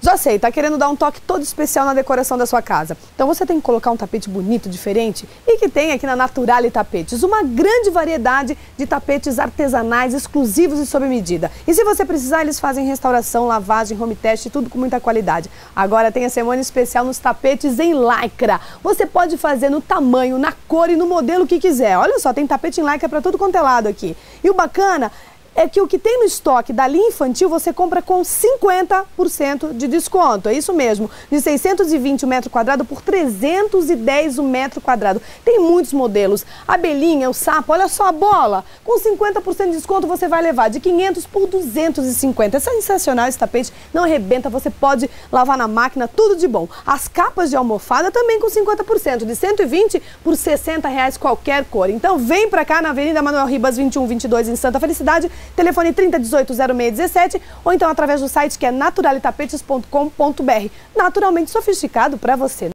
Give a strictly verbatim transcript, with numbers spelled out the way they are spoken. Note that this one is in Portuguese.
Já sei, tá querendo dar um toque todo especial na decoração da sua casa. Então você tem que colocar um tapete bonito, diferente e que tem aqui na Naturale Tapetes uma grande variedade de tapetes artesanais, exclusivos e sob medida. E se você precisar, eles fazem restauração, lavagem, home test, tudo com muita qualidade. Agora tem a semana especial nos tapetes em lycra. Você pode fazer no tamanho, na cor e no modelo que quiser. Olha só, tem tapete em lycra para tudo quanto é lado aqui. E o bacana é que o que tem no estoque da linha infantil você compra com cinquenta por cento de desconto. É isso mesmo, de seiscentos e vinte o metro quadrado por trezentos e dez o metro quadrado. Tem muitos modelos. A Belinha, o Sapo, olha só a bola. Com cinquenta por cento de desconto você vai levar de quinhentos por duzentos e cinquenta. É sensacional esse tapete, não arrebenta, você pode lavar na máquina, tudo de bom. As capas de almofada também com cinquenta por cento, de cento e vinte por sessenta reais qualquer cor. Então vem pra cá na Avenida Manuel Ribas vinte e um vinte e dois em Santa Felicidade. Telefone trinta, dezoito, zero seis dezessete ou então através do site que é naturale tapetes ponto com ponto br. Naturalmente sofisticado para você.